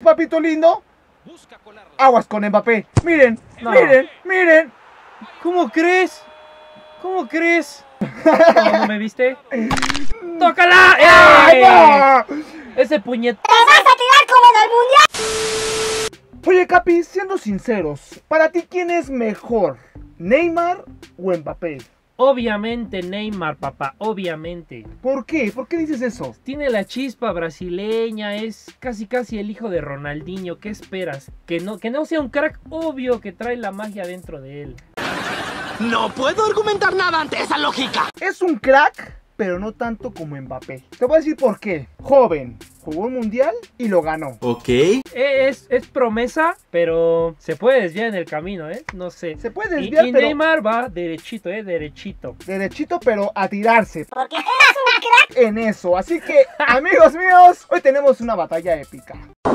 papito lindo. Aguas con Mbappé. Miren, No. miren, miren. ¿Cómo crees? ¿Cómo crees? ¿No me viste? ¡Tócala! ¡Ay, no! Ese puñet... ¡Te vas a tirar como en el mundial! Oye, Capi, siendo sinceros, ¿para ti quién es mejor? ¿Neymar o Mbappé? Obviamente Neymar, papá, obviamente. ¿Por qué? ¿Por qué dices eso? Tiene la chispa brasileña, es casi el hijo de Ronaldinho. ¿Qué esperas? Que no sea un crack, obvio que trae la magia dentro de él. No puedo argumentar nada ante esa lógica. Es un crack, pero no tanto como Mbappé. Te voy a decir por qué. Joven, jugó un mundial y lo ganó. Ok. Es promesa, pero se puede desviar en el camino, ¿eh? No sé. Se puede desviar, y pero Neymar va derechito, derechito. derechito, pero a tirarse Porque eres un crack. en eso. Así que, amigos míos, hoy tenemos una batalla épica.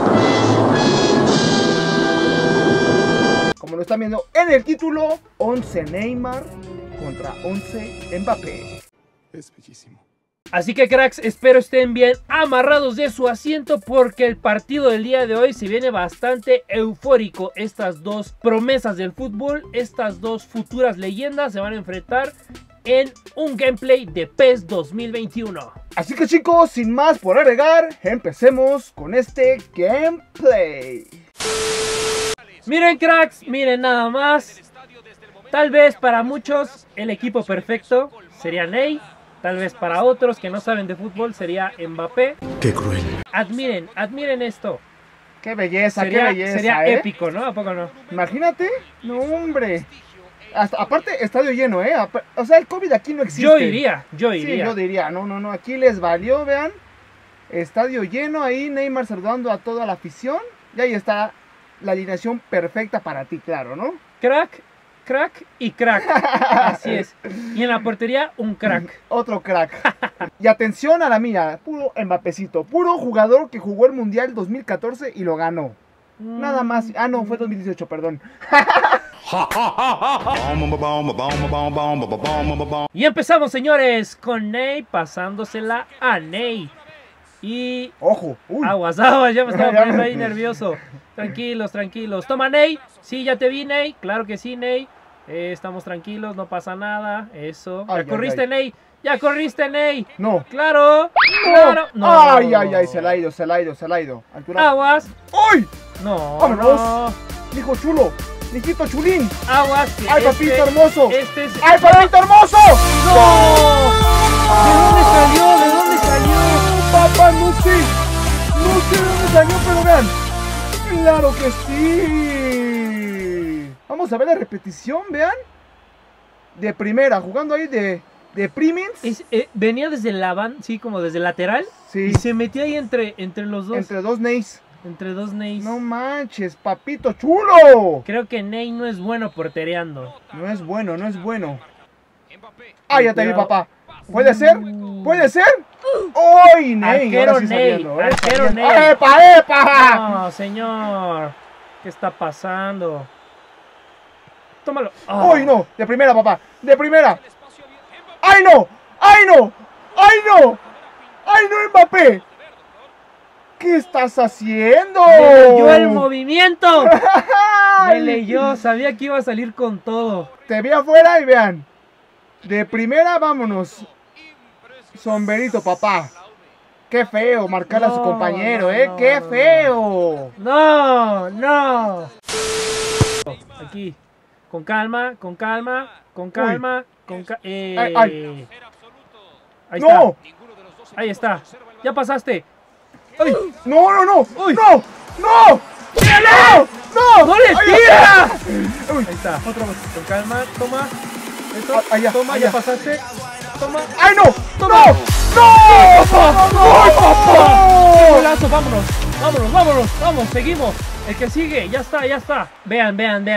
Como lo están viendo en el título, 11 Neymar contra 11 Mbappé. Es bellísimo. Así que cracks, espero estén bien amarrados de su asiento porque el partido del día de hoy se viene bastante eufórico. Estas dos promesas del fútbol, estas dos futuras leyendas se van a enfrentar en un gameplay de PES 2021. Así que chicos, sin más por agregar, empecemos con este gameplay. Miren cracks, miren nada más. Tal vez para muchos el equipo perfecto sería Ney. Tal vez para otros que no saben de fútbol sería Mbappé. Qué cruel. Admiren esto. Qué belleza, Sería, qué belleza, sería ¿eh? épico, ¿no? ¿A poco no? Imagínate, no hombre. Hasta, aparte, estadio lleno, ¿eh? O sea, el COVID aquí no existe. Yo iría. Sí, yo diría, no, aquí les valió, vean. Estadio lleno, ahí Neymar saludando a toda la afición. Y ahí está la alineación perfecta para ti, claro, ¿no? Crack y crack. Así es. Y en la portería, un crack. Otro crack. Y atención a la mía, puro Mbappécito, puro jugador que jugó el Mundial 2014 y lo ganó. Nada más. Ah, no, fue 2018, perdón. Y empezamos, señores, con Ney pasándosela a Ney. Y... Ojo. Uy. Aguas, ya me estaba poniendo ahí nervioso. Tranquilos. Toma, Ney. Sí, ya te vi, Ney. Claro que sí, Ney. Estamos tranquilos, no pasa nada. Eso. Ay, Ya corriste, Ney. Ya corriste, Ney. No. Claro. Claro. No. Ay, se la ha ido. Altura. Aguas. ¡Ay! No. Vámonos. No. Hijo chulo. Hijito chulín. Aguas. Que ¡Ay, papito hermoso! Este es... ¡Ay, papito hermoso! ¡No! ¿De dónde salió? Papá, no sé de dónde salió, pero vean. ¡Claro que sí! Vamos a ver la repetición, vean. De primera, jugando ahí de Primins. Venía desde la banda, sí, como desde lateral. Sí. Y se metía ahí entre los dos. Entre dos Neys. Entre dos Neys. No manches, papito chulo. Creo que Ney no es bueno portereando. No es bueno. Ah, ya te vi, papá. ¿Puede ser? ¡Ay, Ney! Arquero Ahora sí Ney, saliendo, arquero saliendo. Ney. ¡Epa! No, señor. ¿Qué está pasando? Tómalo. Ah. ¡Ay, no! De primera, papá. De primera. ¡Ay, no! Mbappé! ¿Qué estás haciendo? Me leyó el movimiento. ¡Ay! Me leyó. Sabía que iba a salir con todo. Te vi afuera y vean. De primera, vámonos. Sombrerito, papá. Qué feo marcar a su compañero, no, ¡Qué no, feo! No. Aquí. Con calma. Ay. Ahí ¡No! está. Ahí está. Ya pasaste. ¡Ay! ¡No! Uy. ¡No! ¡Míralo! ¡No! ¡No le ¡Ay, tira! Uy. Ahí está. Otro más. Con calma. Toma. Esto. Allá, Toma, allá. ya pasaste. Toma. ¡Ay, no! Toma. ¡No! ¡No! Golazo, vámonos, seguimos. El que sigue, ya está. Vean.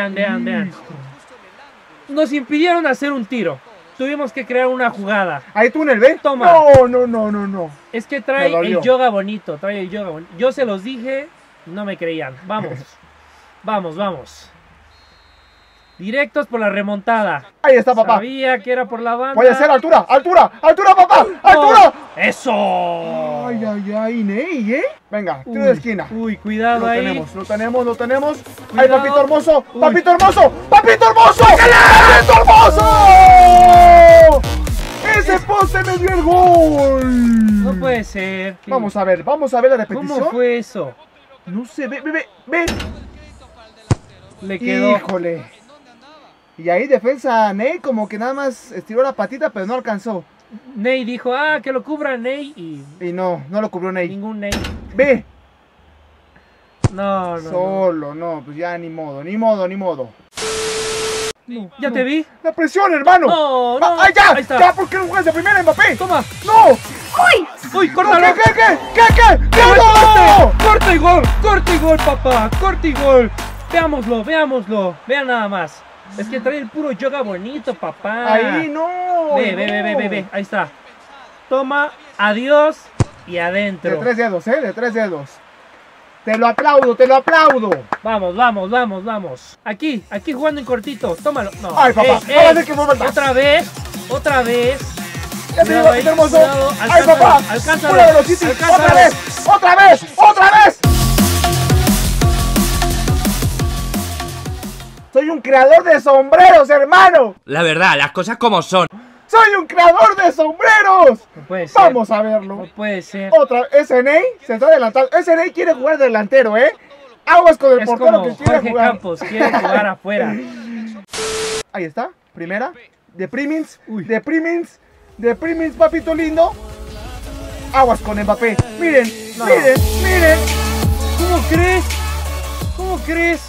Nos impidieron hacer un tiro. Tuvimos que crear una jugada. Ahí túnel, ¿ves? Toma. No. Es que trae Me dolió. el yoga bonito, Yo se los dije, no me creían. Vamos. Directos por la remontada. Ahí está, papá. Sabía que era por la banda. Puede ser altura, altura, altura, papá, altura. ¡Eso! Ay, ay, ay, Ney, ¿eh? Venga, tiro de Uy, esquina. Uy, cuidado Lo ahí. tenemos, lo tenemos, lo tenemos. Cuidado. ¡Ay, papito hermoso! Uy. ¡Papito hermoso! ¡Papito hermoso! ¡Papito hermoso! ¡Ese poste me dio el gol! No puede ser. Vamos a ver la repetición. ¿Cómo fue eso? No sé, ve. Le quedó. Híjole. Y ahí defensa Ney como que nada más estiró la patita, pero no alcanzó. Ney dijo, que lo cubra Ney. Y Y no lo cubrió Ney. ningún Ney. Ve. No. Solo, no, pues ya ni modo. ¿Ya te vi? La presión, hermano. No. ¡Ay, ya! Ahí está. ¡Ya! ¿Por qué no juegas de primera, Mbappé? Toma. ¡No! ¡Uy, No, córtalo! ¿Qué? ¡No! ¡No! ¡Corta y gol, papá! ¡Corta y gol! Veámoslo. Vean nada más. Es que trae el puro yoga bonito, papá. Ahí no. Ve. Ahí está. Toma, adiós y adentro. De 3 dedos, de 3 dedos. Te lo aplaudo. Vamos. Aquí jugando en cortito. Tómalo. No. Ay, papá. Ahora sí que fue verdad. Otra vez. Ya te digo, Cuidado ahí, papito hermoso. cuidado. ¡Ay, papá! Alcánzalo. ¡Fuera de los City! ¡Otra vez! ¡Soy un creador de sombreros, hermano! La verdad, las cosas como son. ¡Soy un creador de sombreros! No puede ser. Vamos a verlo. No puede ser. Otra, ese Ney se está adelantando. Ese Ney quiere jugar delantero, ¿eh? Aguas con el Es portero como que quiere Jorge jugar. Campos, quiere jugar afuera. Ahí está, primera. De Primins, Uy. de Primins, papito lindo. Aguas con Mbappé. Miren. ¿Cómo crees?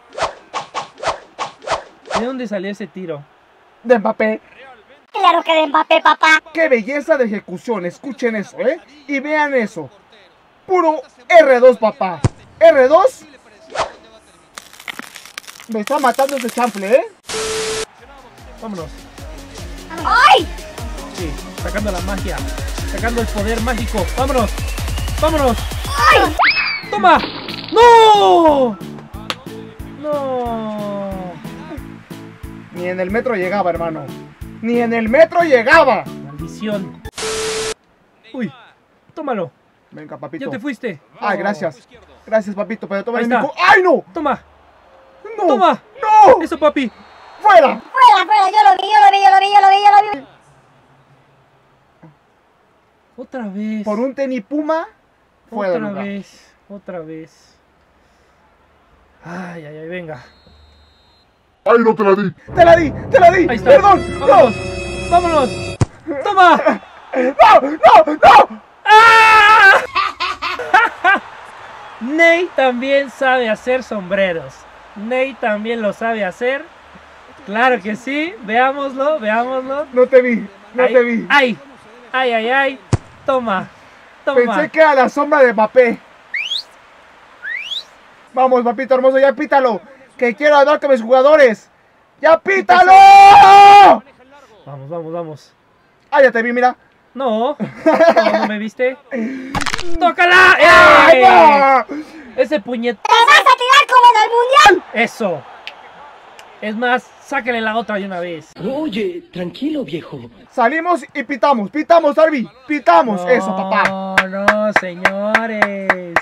¿De dónde salió ese tiro? De Mbappé. Claro que de Mbappé, papá. Qué belleza de ejecución. Escuchen eso, ¿eh? Y vean eso. Puro R2, papá. R2. Me está matando ese chanfle, ¿eh? Vámonos. ¡Ay! Sí, sacando la magia. Sacando el poder mágico. Vámonos. ¡Ay! ¡Toma! ¡No! Ni en el metro llegaba, hermano. Ni en el metro llegaba. Maldición. Uy, tómalo. Venga, papito. Ya te fuiste. Ay, gracias. Gracias, papito. Pero toma Ahí el está. mico. ¡Ay, no! Toma. ¡No! Toma. ¡No! Eso, papi. ¡Fuera! Fuera, yo lo vi. Otra vez. Por un tenis Puma. Fuera de lugar. Otra vez. Ay, venga. ¡Ay, no te la di! ¡Te la di! Ahí está. ¡Perdón! Vámonos. ¡Toma! ¡No! Ney también sabe hacer sombreros. Ney también lo sabe hacer. Claro que sí. Veámoslo. No te vi. ¡Ay! Toma. Pensé que era la sombra de Mbappé. Vamos, papito hermoso, ya pítalo. Que quiero hablar con mis jugadores. ¡Ya pítalo! Vamos. Ah, ya te vi, mira. No me viste. ¡Tócala! ¡Ay, no! Ese puñetazo. ¡Te vas a tirar como en el mundial! Eso. Es más, sáquele la otra de una vez. Oye, tranquilo, viejo. Salimos y pitamos, Darby. Pitamos. Eso, papá. No, señores.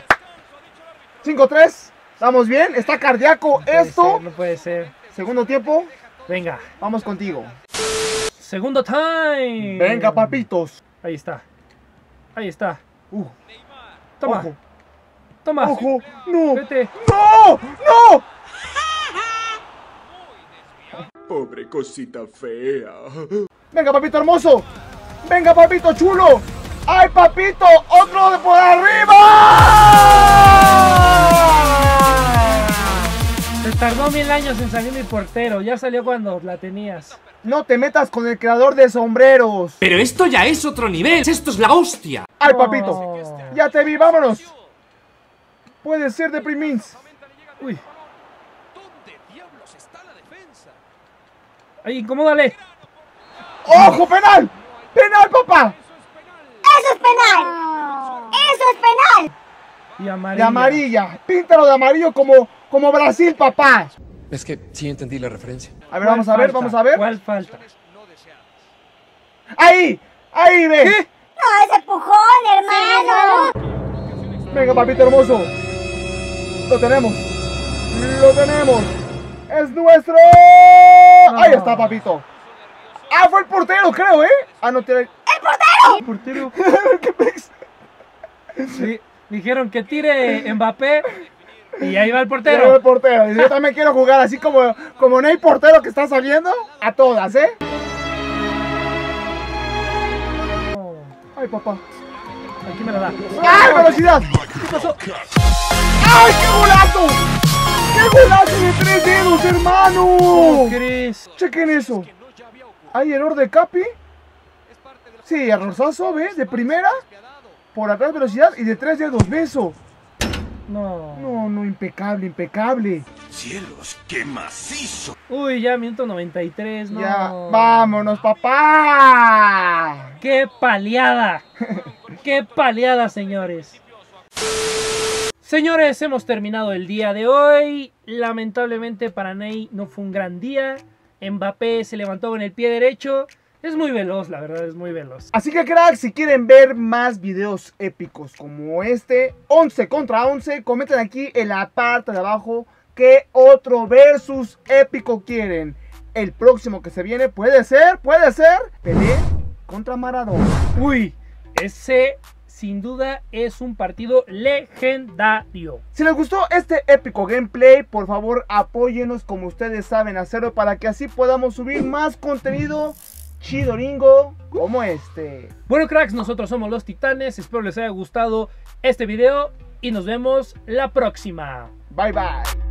5-3. ¿Estamos bien? ¿Está cardíaco esto? No puede ser. Segundo tiempo. Venga. Vamos contigo. Segundo time. Venga, papitos. Ahí está. Toma. Toma. Ojo. No. Vete. No. Pobre cosita fea. Venga, papito hermoso. Venga, papito chulo. ¡Ay, papito! ¡Otro de por arriba! Se tardó 1000 años en salir mi portero. Ya salió cuando la tenías. No te metas con el creador de sombreros. Pero esto ya es otro nivel. Esto es la hostia. ¡Ay, papito! Ya te vi, vámonos. Puede ser de Primins. Uy. Ahí, incomódale. ¡Ojo, penal! ¡Penal, papá! ¡Eso es penal! ¡Eso es penal! Y amarilla. De amarilla. Píntalo de amarillo como Brasil, papá. Es que sí entendí la referencia. A ver, vamos a ver, vamos a ver. ¿Cuál falta? ¡Ahí! ¡Ahí, ve! ¿Qué? No, ese empujón, hermano. Venga, papito hermoso. Lo tenemos. Lo tenemos. ¡Es nuestro! Ahí está, papito. Ah, fue el portero, creo, ¿eh? Ah, no tiene... El portero. Sí, dijeron que tire Mbappé y ahí va el Pero portero. el portero. Y yo también quiero jugar así como Ney portero que está saliendo. A todas, ¿eh? Ay, papá. Aquí me la da. ¡Ay, velocidad! ¿Qué pasó? ¡Ay, qué golazo! ¡Qué golazo de 3 dedos, hermano! ¿Crees? Chequen eso. ¿Hay error de Capi? Sí, errorzazo, ¿ves? De primera. Por atrás velocidad y de 3 dedos, beso. No. No, impecable, impecable. ¡Cielos, qué macizo! Uy, ya minuto 93, no. Ya, vámonos, papá. ¡Qué paliada! ¡Qué paliada, señores! Señores, hemos terminado el día de hoy. Lamentablemente para Ney no fue un gran día. Mbappé se levantó con el pie derecho. Es muy veloz, la verdad, es muy veloz. Así que, cracks, si quieren ver más videos épicos como este, 11 contra 11, comenten aquí en la parte de abajo qué otro versus épico quieren. El próximo que se viene puede ser Pelé contra Maradona. Uy, ese sin duda es un partido legendario. Si les gustó este épico gameplay, por favor apóyenos como ustedes saben hacerlo para que así podamos subir más contenido chidoringo como este. Bueno, cracks, nosotros somos los Titanes. Espero les haya gustado este video y nos vemos la próxima. Bye bye.